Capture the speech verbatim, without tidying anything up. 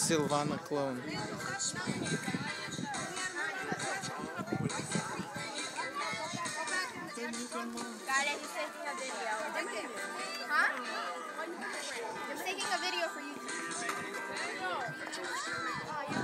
Silvana clone. Guys, he's taking a video. Huh? He's taking a video for you.